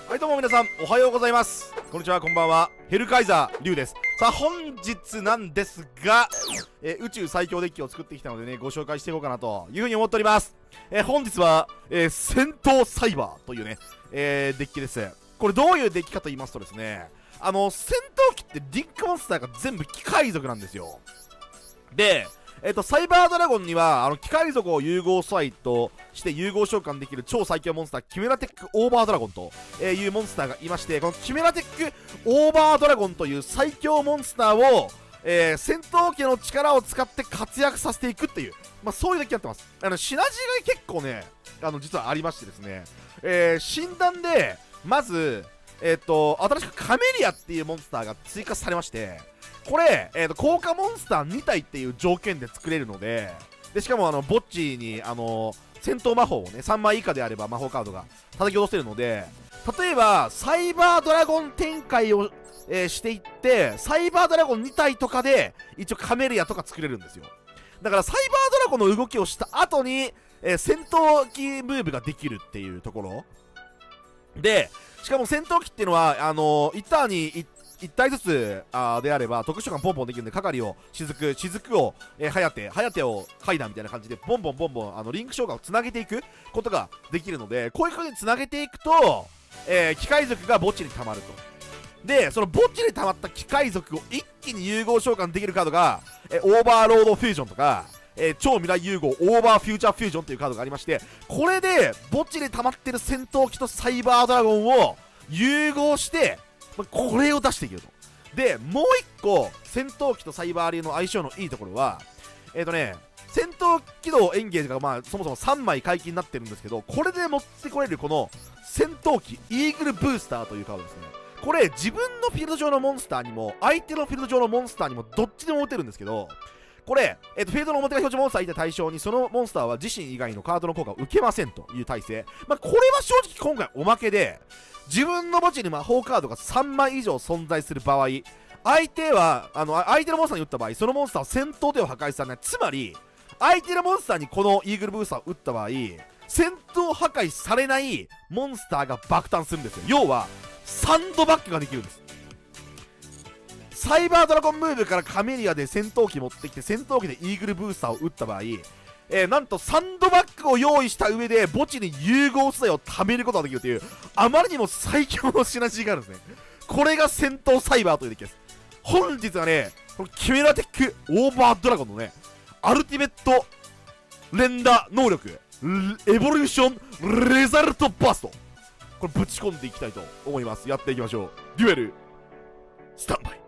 はいどうも皆さんおはようございます。こんにちは、こんばんは。ヘルカイザーリュウです。さあ本日なんですが、宇宙最強デッキを作ってきたのでね、ご紹介していこうかなというふうに思っております。本日は、戦闘サイバーというね、デッキです。これどういうデッキかと言いますとですね、戦闘機ってリンクモンスターが全部機械族なんですよ。でサイバードラゴンには機械族を融合素材として融合召喚できる超最強モンスターキメラテックオーバードラゴンというモンスターがいまして、このキメラテックオーバードラゴンという最強モンスターを、戦闘機の力を使って活躍させていくっていう、そういうデッキになってます。シナジーが結構ね実はありましてですね、診断でまず新しくカメリアっていうモンスターが追加されまして、これ、効果モンスター2体っていう条件で作れるので、しかもボッチに戦闘魔法をね3枚以下であれば魔法カードが叩き落とせるので、例えばサイバードラゴン展開を、していってサイバードラゴン2体とかで一応カメリアとか作れるんですよ。だからサイバードラゴンの動きをした後に、戦闘機ムーブができるっていうところで、しかも戦闘機っていうのは1ターンに1体ずつであれば特殊召喚ポンポンできるんで、係を雫をハヤテをカイダみたいな感じでボンボンリンク召喚をつなげていくことができるので、こういう風につなげていくと、機械族が墓地に溜まると。でその墓地に溜まった機械族を一気に融合召喚できるカードが、オーバーロードフュージョンとか、超未来融合オーバーフューチャーフュージョンというカードがありまして、これで墓地に溜まってる戦闘機とサイバードラゴンを融合してこれを出していけると。でもう一個戦闘機とサイバー流の相性のいいところは戦闘機動エンゲージがそもそも3枚解禁になってるんですけど、これで持ってこれるこの戦闘機イーグルブースターというカードですね。これ自分のフィールド上のモンスターにも相手のフィールド上のモンスターにもどっちでも打てるんですけど、これ、フィールドの表が表示モンスターいた対象にそのモンスターは自身以外のカードの効果を受けませんという体制。これは正直今回おまけで、自分の墓地に魔法カードが3枚以上存在する場合、相手のモンスターに打った場合、そのモンスターは戦闘では破壊されない。つまり相手のモンスターにこのイーグルブースターを打った場合、戦闘破壊されないモンスターが爆誕するんですよ。要はサンドバッグができるんです。サイバードラゴンムーブからカメリアで戦闘機持ってきて戦闘機でイーグルブースターを打った場合、なんとサンドバッグを用意した上で墓地に融合素材を貯めることができるという、あまりにも最強のシナジーがあるんですね。これが戦闘サイバーというデッキです。本日はねこのキメラテックオーバードラゴンのねアルティメット連打能力エボリューションレザルトバースト、これぶち込んでいきたいと思います。やっていきましょう。デュエルスタンバイ。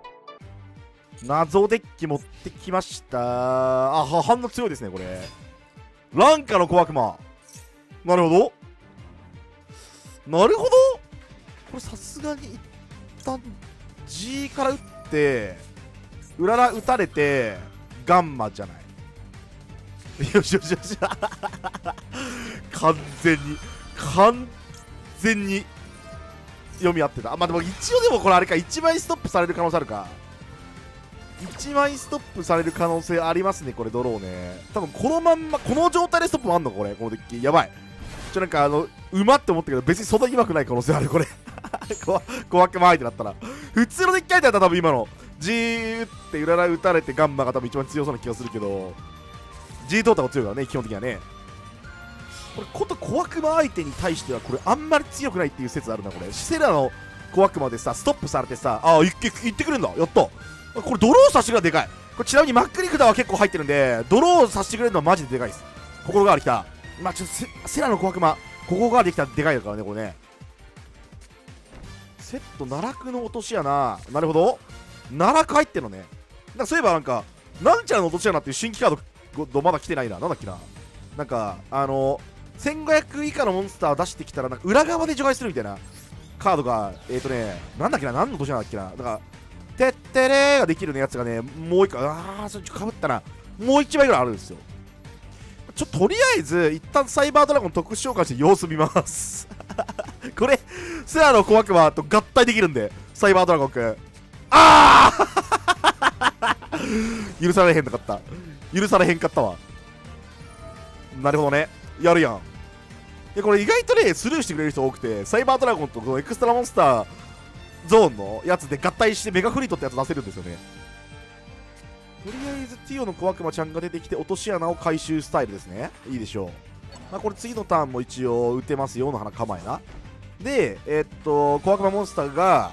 謎デッキ持ってきました。反応強いですねこれ。ランカの小悪魔、なるほどこれさすがに一旦 G から打って裏ら打たれてガンマじゃない。よし完全に読み合ってた。でも一応でもこれあれか、1枚ストップされる可能性あるか。1枚ストップされる可能性ありますねこれ。ドローね、多分このまんまこの状態でストップもあんのかこれ。このデッキやばい。なんか馬って思ったけど別にそんなにうまくない可能性あるこれ小悪魔相手だったら。普通のデッキ相手だったら多分今の G 打って裏ら打たれてガンマが多分一番強そうな気がするけど、 G トータルが強いからね基本的にはね。これこと小悪魔相手に対してはこれあんまり強くないっていう説あるなこれ。シセラの小悪魔でさストップされてさ行ってくるんだ。やった。これドローさせてくれるのでかい。これちなみにマックリ札は結構入ってるんでドローさせてくれるのはマジででかいです。心変わりきた。ちょっとセラの小悪魔ここができたらでかいからねこれね。セット奈落の落とし穴、なるほど奈落入ってるのね。そういえばなんちゃらの落とし穴っていう新規カードまだ来てないな。なんだっけな、1500以下のモンスター出してきたら裏側で除外するみたいなカードがなんだっけな、何の落とし穴だっけな。だからてってれーができるやつがねもう一個それかぶったな。もう1枚ぐらいあるんですよ。とりあえず一旦サイバードラゴン特殊召喚して様子見ますこれセラの小悪魔と合体できるんでサイバードラゴンくん許されへんかったわ。なるほどね、やるやん。 でこれ意外とねスルーしてくれる人多くて、サイバードラゴンとこのエクストラモンスターゾーンのやつで合体してメガフリートってやつ出せるんですよね。とりあえずティオの小悪魔ちゃんが出てきて落とし穴を回収スタイルですね。いいでしょう。まあ、これ次のターンも一応打てますよの花構えな。で小悪魔モンスターが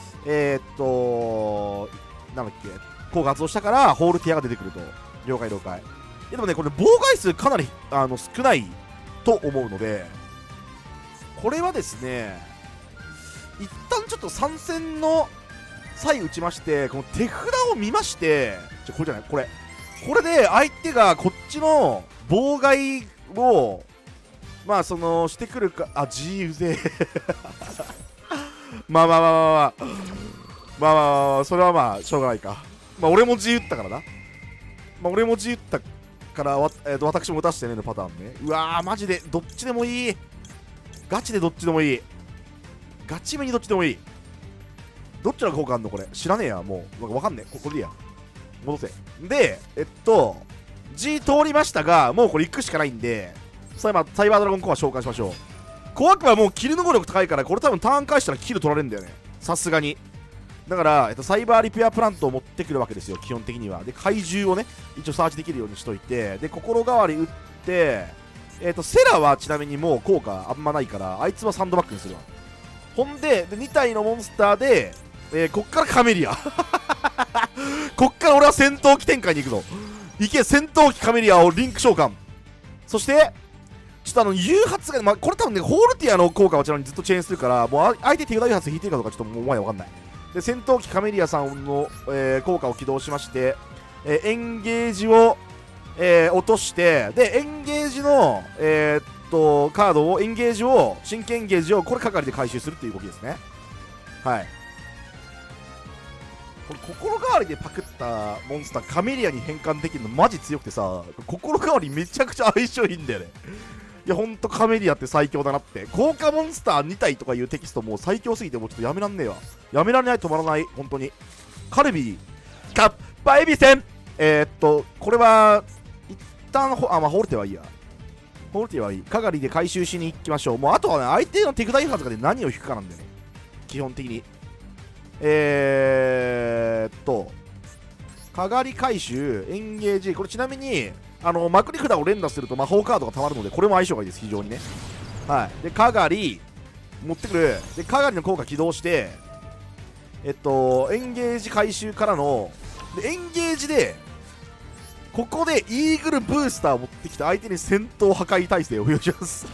なんだっけ、効果発動したからホールティアが出てくると。了解了解。でもねこれ妨害数かなり少ないと思うので、これはですね一旦ちょっと参戦の際打ちまして、この手札を見まして、これじゃない、これで相手がこっちの妨害をまあしてくるか、あ、G うぜえまあまあまあまあまあまあまあ、それはまあしょうがないか。まあ俺も G 打ったからな。まあ俺も G 打ったから私も打たしてねのパターンね。うわーマジでどっちでもいい。ガチでどっちでもいい。ガチめにどっちでもいい。どっちの効果あんのこれ知らねえや。もうわかんねえ。これでいいや。戻せ。でG 通りましたが、もうこれ行くしかないんで、サイバードラゴンコア召喚しましょう。小悪魔はもうキルの能力高いから、これ多分ターン返したらキル取られるんだよね、さすがに。だから、サイバーリペアプラントを持ってくるわけですよ、基本的には。で怪獣をね一応サーチできるようにしといて、で心変わり打って、セラはちなみにもう効果あんまないから、あいつはサンドバッグにするわ。ほんで2体のモンスターで、こっからカメリアこっから俺は戦闘機展開に行くぞ。いけ、戦闘機カメリアをリンク召喚。そしてちょっと誘発が、まあ、これ多分ねホールティアの効果はちなみにずっとチェーンするから、もう相手手札誘発引いてるかどうかちょっともうお前わかんない。で戦闘機カメリアさんの、効果を起動しまして、エンゲージを、落として、でエンゲージのカードを、エンゲージを、真剣エンゲージをこれ係で回収するっていう動きですね。はい。これ心変わりでパクったモンスターカメリアに変換できるのマジ強くてさ、心変わりめちゃくちゃ相性いいんだよね。いやほんとカメリアって最強だなって。効果モンスター2体とかいうテキストもう最強すぎてもうちょっとやめらんねえわ。やめられない、止まらない、本当に。カルビーかっぱえびせん。これは一旦まあホールテはいいや。ホールテはいい。かがりで回収しに行きましょう。もうあとはね相手の手札誘発がで何を引くかなんだよね、基本的に。かがり回収、エンゲージ、これちなみにまくり札を連打すると魔法カードがたまるので、これも相性がいいです、非常にね。はい。でかがり持ってくる。でかがりの効果起動して、エンゲージ回収からのでエンゲージでここでイーグルブースターを持ってきて相手に戦闘破壊耐性を付与します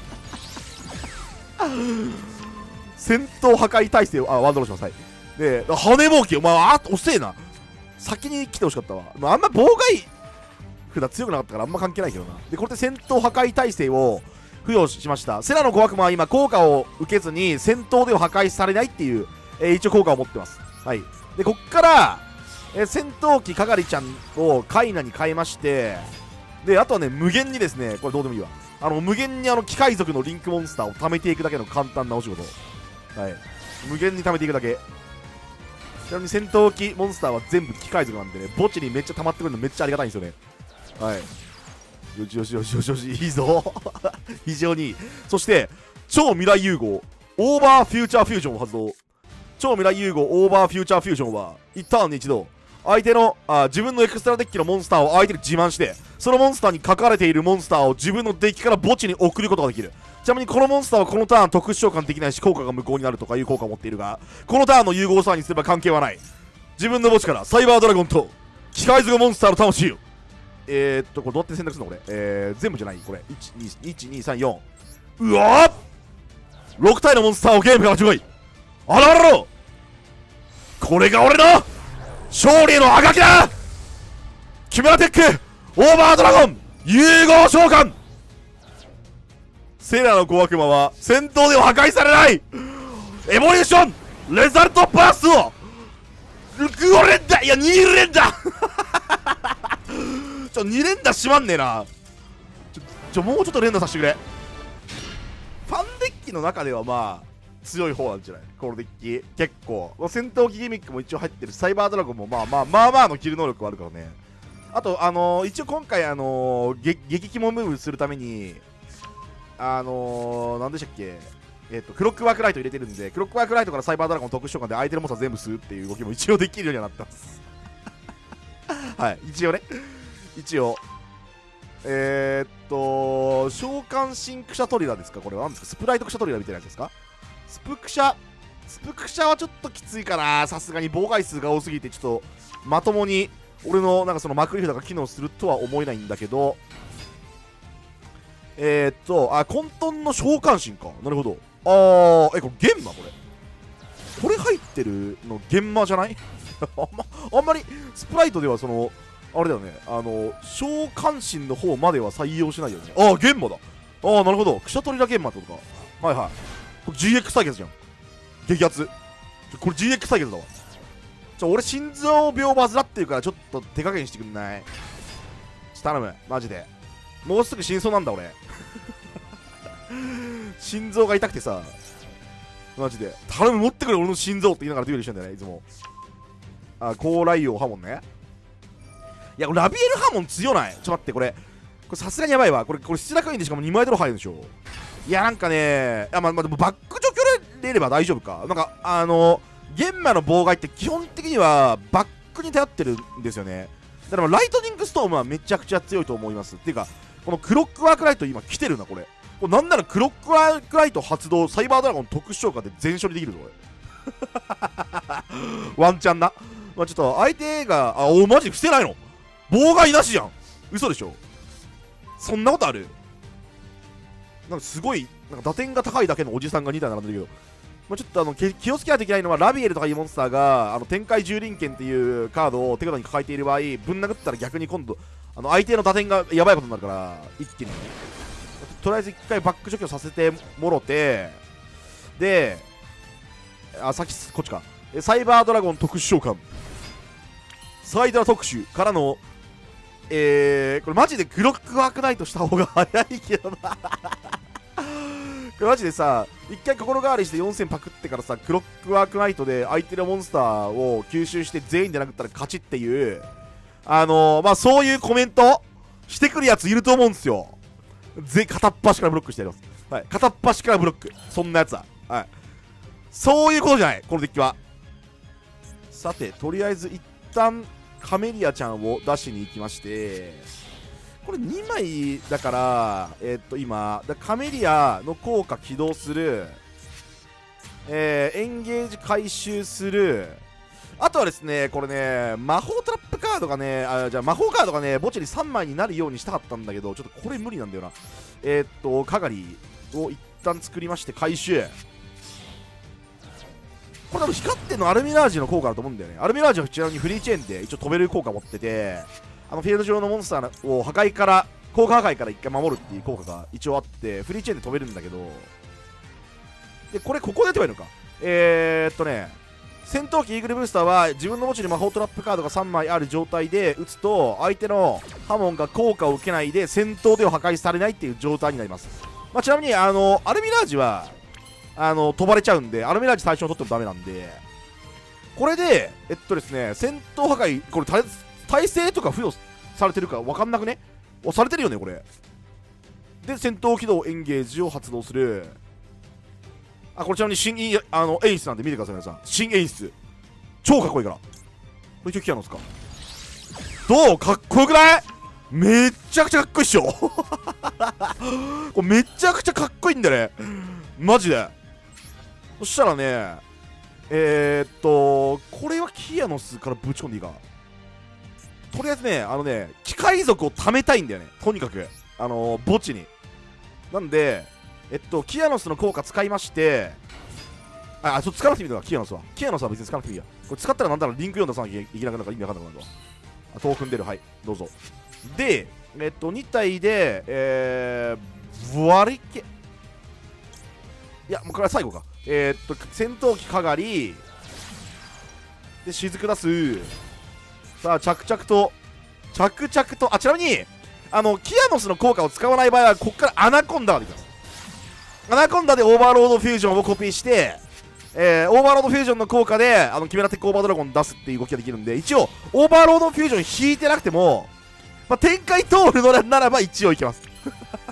戦闘破壊耐性をワンドローします。はい。で羽ぼうき、お前遅えな、先に来てほしかったわ。あんま妨害札強くなかったからあんま関係ないけどな。でこれで戦闘破壊耐性を付与しました。セラの小悪魔は今効果を受けずに戦闘では破壊されないっていう、一応効果を持ってます。はい。でこっから、戦闘機かがりちゃんをカイナに変えまして、であとはね無限にですね、これどうでもいいわ、無限に機械族のリンクモンスターを貯めていくだけの簡単なお仕事。はい。無限に貯めていくだけ。ちなみに戦闘機モンスターは全部機械族なんでね、墓地にめっちゃ溜まってくるのめっちゃありがたいんですよね。はい。よしよしよしよしよし、いいぞ非常にいい。そして超未来融合オーバーフューチャーフュージョンを発動。超未来融合オーバーフューチャーフュージョンは1ターンに一度相手の自分のエクストラデッキのモンスターを相手に自慢して、そのモンスターに書かれているモンスターを自分のデッキから墓地に送ることができる。ちなみにこのモンスターはこのターン特殊召喚できないし効果が無効になるとかいう効果を持っているが、このターンの融合スターにすれば関係はない。自分の墓地からサイバードラゴンと機械族モンスターの魂をこれどうやって選択するのこれ。全部じゃないこれ。1,2,3,4 うわっ6体のモンスターをゲームから除外。あららろ、これが俺の勝利へのあがきだ。キメラテックオーバードラゴン融合召喚。セラの小悪魔は戦闘では破壊されない。エボリューションレザルトバーストを5連打、いや2連打2連打しまんねえな。もうちょっと連打させてくれ。ファンデッキの中ではまあ強い方なんじゃないこのデッキ。結構戦闘機ギミックも一応入ってる。サイバードラゴンもまあのキル能力はあるからね。あと一応今回激キモムーブするために何でしたっけ、クロックワークライト入れてるんで、クロックワークライトからサイバードラゴン特殊召喚で相手のモンスター全部吸うっていう動きも一応できるようにはなってますはい、一応ね、一応召喚神クシャトリラですか、これは何ですか、スプライトクシャトリラみたいなやつですか。スプクシャはちょっときついかな、さすがに妨害数が多すぎて、ちょっとまともに俺のなんかそのマクリフ札が機能するとは思えないんだけど、混沌の召喚神か、なるほど。これ玄魔、これ入ってるの玄魔じゃないあんまりスプライトではそのあれだよね、召喚神の方までは採用しないよね。玄魔だ。なるほど、クシャトリラ玄魔ってことか。はいはい、これ GX 対決じゃん、激アツ。これ GX 対決だわ。俺心臓病患ってるからちょっと手加減してくんない？頼む、マジで。もうすぐ死にそうなんだ俺心臓が痛くてさ、マジで頼む、持ってくれ俺の心臓って言いながらデュエルしてんだよね、いつも。高麗王ハモンね。いや、ラビエルハモン強ない？ちょっと待って、これさすがにやばいわ。これ出力いいんでしかも2枚ドロ入るんでしょ。いや、なんかね、でもバック除去れれば大丈夫か。なんか玄魔の妨害って基本的にはバックに頼ってるんですよね。だからライトニングストームはめちゃくちゃ強いと思います。っていうか、このクロックワークライト今来てるな、これなんならクロックワークライト発動、サイバードラゴン特殊召喚で全処理できるぞ、これワンチャンな。ちょっと相手が、マジ伏せないの？妨害なしじゃん。嘘でしょ。そんなことある？なんかすごい、なんか打点が高いだけのおじさんが2体並んでるけど、ちょっと気をつけないといけないのは、ラビエルとかいうモンスターが天界蹂躙剣っていうカードを手札に抱えている場合、ぶん殴ったら逆に今度相手の打点がやばいことになるから、一気にね、とりあえず一回バック除去させてもろて、で、さっきこっちか、サイバードラゴン特殊召喚、サイドラ特殊からの、これマジでクロックワークナイトした方が早いけどなこれマジでさ、一回心変わりして4000パクってからさ、クロックワークナイトで相手のモンスターを吸収して全員で殴ったら勝ちっていう、そういうコメントしてくるやついると思うんですよ。片っ端からブロックしてやります。はい、片っ端からブロック、そんなやつは。はい、そういうことじゃない、このデッキは。さて、とりあえず一旦カメリアちゃんを出しに行きまして、これ2枚だから、今カメリアの効果起動する、エンゲージ回収する、あとはですね、これね、魔法トラップカードがね、魔法カードがね、墓地に3枚になるようにしたかったんだけど、ちょっとこれ無理なんだよな。かがりを一旦作りまして回収。これ光ってんのアルミラージュの効果だと思うんだよね。アルミラージュはちなみにフリーチェーンで一応飛べる効果持ってて、フィールド上のモンスターを効果破壊から一回守るっていう効果が一応あって、フリーチェーンで飛べるんだけど、で、ここで打てばいいのか。戦闘機イーグルブースターは自分の墓地に魔法トラップカードが3枚ある状態で打つと、相手のハモンが効果を受けないで戦闘では破壊されないっていう状態になります。ちなみにアルミラージュは飛ばれちゃうんで、アルミラージュ最初に取ってもダメなんで、これでですね、戦闘破壊、これ耐性とか付与されてるか分かんなくね。されてるよね、これ。で、戦闘起動エンゲージを発動する。これちなみに新演出なんで見てください、皆さん。新演出。超かっこいいから。これキアノスか。どう？かっこよくない？めっちゃくちゃかっこいいっしょこれめちゃくちゃかっこいいんだよね。マジで。そしたらね、これはキアノスからぶち込んでいいか。とりあえずね、機械族を貯めたいんだよね。とにかく。墓地に。なんで、キアノスの効果使いまして、使わなくていいんだ、キアノスは。キアノスは別に使わなくていいや。これ使ったらなんだろう、リンク読んださなきゃいけなくなるから意味わかんなくなるわ。トークン出る、はい、どうぞ。で、2体で、ブワリケ。いや、もうこれは最後か。戦闘機かがり、で、雫出す。さあ、着々と、ちなみに、キアノスの効果を使わない場合は、ここからアナコンダができます。アナコンダでオーバーロードフュージョンをコピーして、オーバーロードフュージョンの効果でキメラテックオーバードラゴン出すっていう動きができるんで、一応オーバーロードフュージョン引いてなくても、展開通るのならば一応いけます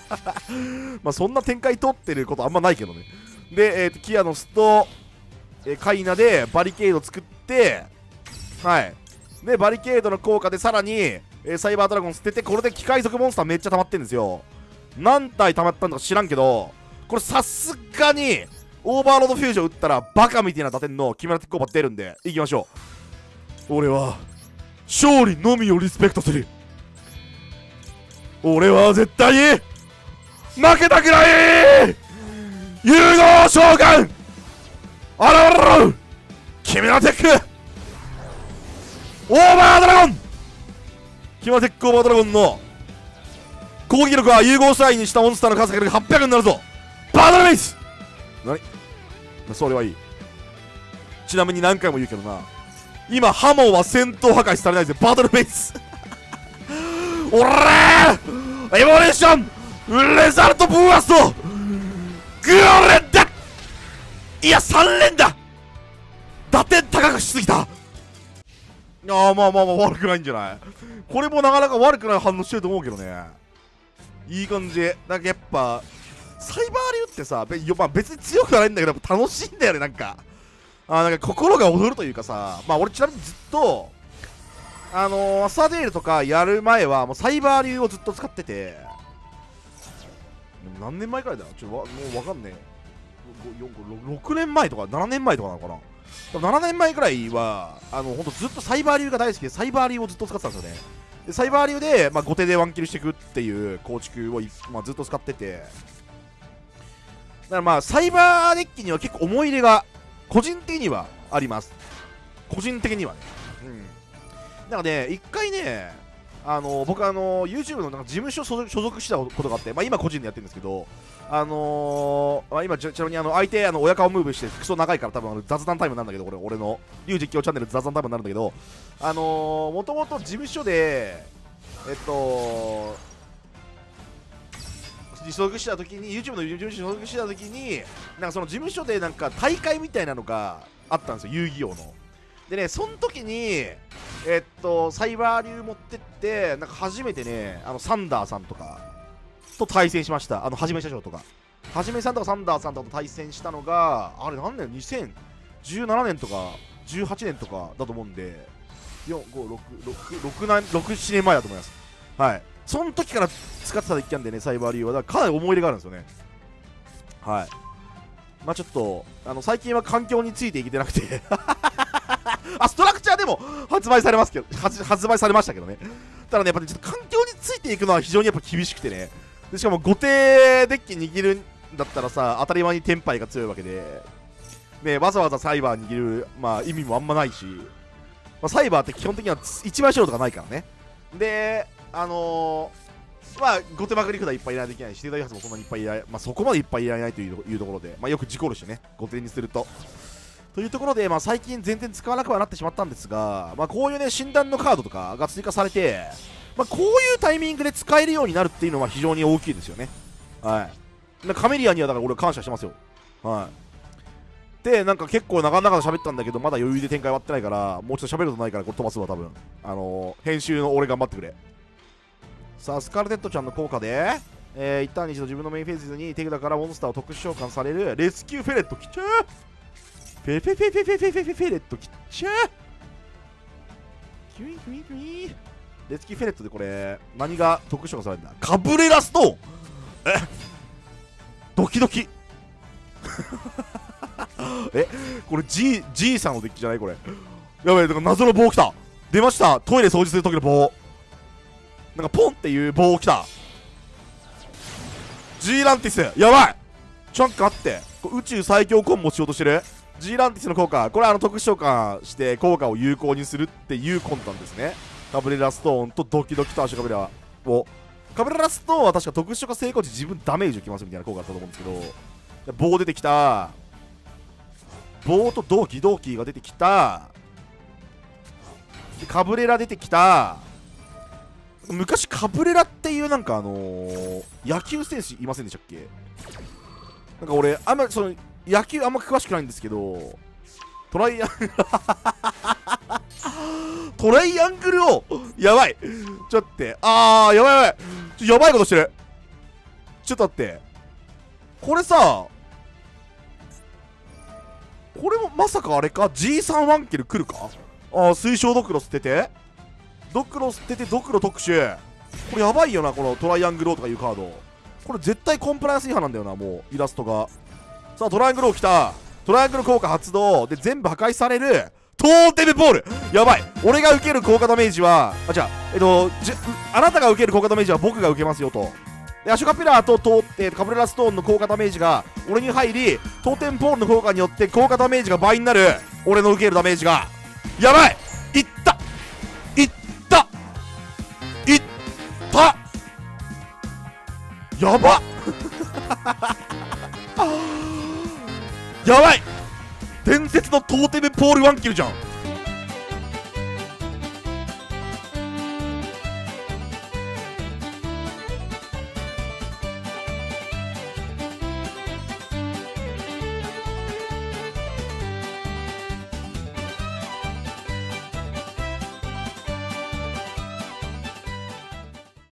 まあそんな展開取ってることあんまないけどね。で、キアノスと、カイナでバリケード作って、はい。で、バリケードの効果でさらに、サイバードラゴン捨てて、これで機械族モンスターめっちゃ溜まってんですよ。何体溜まったんだか知らんけど、これさすがに、オーバーロードフュージョン打ったらバカみたいな打点のキメラティックオーバー出るんで、いきましょう。俺は、勝利のみをリスペクトする。俺は絶対に、負けたくない融合召喚あらららキメラテックオーバードラゴンキメラテックオーバードラゴンの攻撃力は融合サインにしたモンスターの数かける800になるぞ。バトルベース何それはいい。ちなみに何回も言うけどな、今ハモンは戦闘破壊されないぜ。バトルベースおらーエボリューションレザルトブーアストグロレンだ。いや3連だ。打点高くしすぎた。まあ悪くないんじゃない。これもなかなか悪くない反応してると思うけどね。いい感じ。なんかやっぱサイバー流ってさ、まあ、別に強くはないんだけど楽しいんだよね。なんか心が躍るというかさ、まあ俺ちなみにずっとアサデールとかやる前はもうサイバー流をずっと使ってて、何年前くらいだもうわかんねえ。6年前とか7年前とかなのかな。7年前くらいはほんとずっとサイバー流が大好きで、サイバー流をずっと使ってたんですよね。でサイバー流で、後手でワンキルしていくっていう構築を、ずっと使ってて、だからサイバーデッキには結構思い入れが個人的にはあります。個人的にはね。なんかね、一回ね、僕YouTube のなんか事務所所属したことがあって、今個人でやってるんですけど、今ちなみに相手親顔ムーブしてクソ長いから多分雑談タイムなんだけど、俺のリュウ実況チャンネル雑談タイムになるんだけど、もともと事務所で所属した時に YouTube の事務所所属した時になんかその事務所でなんか大会みたいなのがあったんですよ、遊戯王の。でね、その時にサイバー流持ってってなんか初めてねサンダーさんとかと対戦しました。はじめ社長とかはじめさんとかサンダーさんとかと対戦したのがあれ何年2017年とか18年とかだと思うんで、7年前だと思います。はい、その時から使ってたデッキなんでね、サイバー流はだからかなり思い入れがあるんですよね。はい、ちょっと最近は環境についていけてなくてストラクチャーでも発売されましたけどね。ただね、やっぱりちょっと環境についていくのは非常にやっぱ厳しくてね。でしかも後手デッキ握るんだったらさ、当たり前にテンパイが強いわけで、ね、わざわざサイバー握る、意味もあんまないし、サイバーって基本的には一枚仕様とかないからね。で、後手まくり札いっぱいいらないといけないし、手台発もそんなにいっぱいいらない、そこまでいっぱいいらないというところで、よく事故るしね、後手にすると。というところで、最近全然使わなくはなってしまったんですが、こういうね、診断のカードとかが追加されて、こういうタイミングで使えるようになるっていうのは非常に大きいですよね。はい。カメリアにはだから俺は感謝してますよ。はい。で、なんか結構なかなか喋ったんだけど、まだ余裕で展開終わってないから、もうちょっと喋ることないから、これ飛ばすわ、多分。編集の俺頑張ってくれ。さあ、スカルテットちゃんの効果で、一旦に一度自分のメインフェーズに手札からモンスターを特殊召喚されるレスキューフェレットきちゃーフェレットきっちゃーキュイキュイキュイレスキューフェレットでこれ何が特殊召喚されるんだ。カブレラストーンドキドキこれ G さんのデッキじゃないこれ。やばい、だから謎の棒来た。出ました、トイレ掃除する時の棒。なんかポンっていう棒来た。 G ランティスやばい。ちょっと待って、宇宙最強コンボしようとしてる。G ランティスの効果、これ特殊召喚して効果を有効にするっていう魂胆ですね。カブレラストーンとドキドキとアシュカブレラを、カブレラストーンは確か特殊召喚成功時自分ダメージをきますみたいな効果だったと思うんですけど、棒出てきた。棒と同期が出てきた。カブレラ出てきた。昔カブレラっていうなんか野球選手いませんでしたっけ。なんか俺あんま野球あんま詳しくないんですけど、トライアングルをやばいちょっと待って、やばいことしてる。 ちょっと待って、これさ、これもまさかあれか G3 ワンケル来るか。ああ、水晶ドクロ捨てて、ドクロ捨ててドクロ特殊、これやばいよな、このトライアングル王とかいうカード。これ絶対コンプライアンス違反なんだよな、もうイラストが。さあトライアングル王来た。トライアングル効果発動で全部破壊されるトーテムポール。やばい、俺が受ける効果ダメージは、あ、じゃああなたが受ける効果ダメージは僕が受けますよと。でアシュカピラーとカブレラストーンの効果ダメージが俺に入り、トーテムポールの効果によって効果ダメージが倍になる。俺の受けるダメージがやばい。いったいったいったやばやばい、伝説のトーテムポールワンキルじゃん。